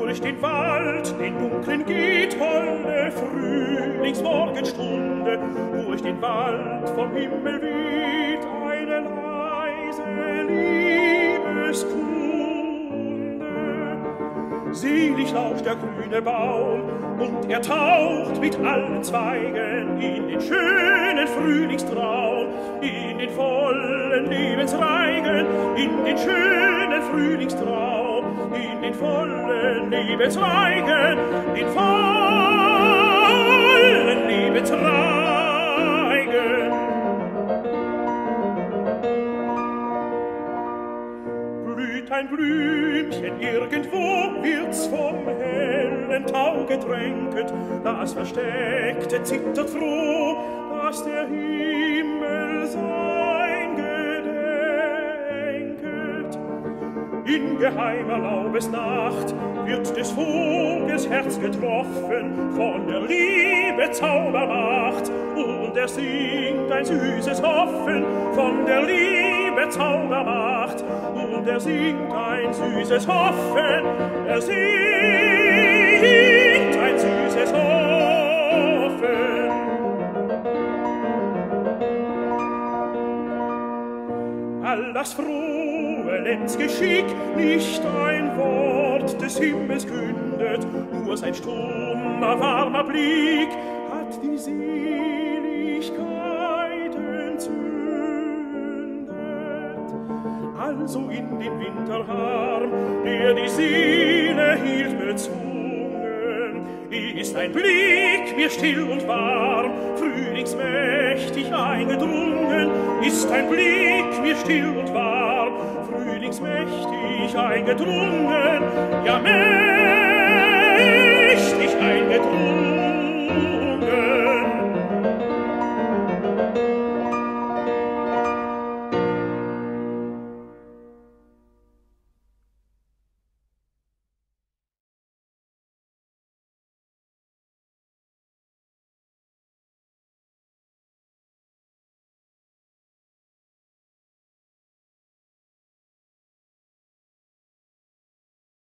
durch den Wald, den dunklen geht holle Frühlingsmorgenstunde, durch den Wald vom Himmel weht eine leise Liebeskunde. Selig lauscht der grüne Baum, und er taucht mit allen Zweigen in den schönen Frühlingstraum, in den vollen Lebensreigen, in den schönen Frühlingstraum, in den vollen Lebensreigen, den vollen Lebensreigen. Blüht ein Blümchen irgendwo, wird's vom hellen Tau getränket, das Versteckte zittert froh, dass der Himmel sein gedenket. In geheimer Laubesnacht wird des Vogels Herz getroffen von der Liebe Zaubermacht, und er singt ein süßes Hoffen von der Liebe Zaubermacht, und er singt ein süßes Hoffen, er singt ein süßes Hoffen. All das frohe Lebensgeschick, nicht ein Wort des Himmels kündet, nur sein stummer, warmer Blick hat die Seligkeit entzündet. Also in den Winterharm, der die Seele hielt bezwungen, ist ein Blick mir still und warm, frühlingsmächtig eingedrungen, ist ein Blick mir still und warm, frühlingsmächtig eingedrungen, ja mächtig eingedrungen.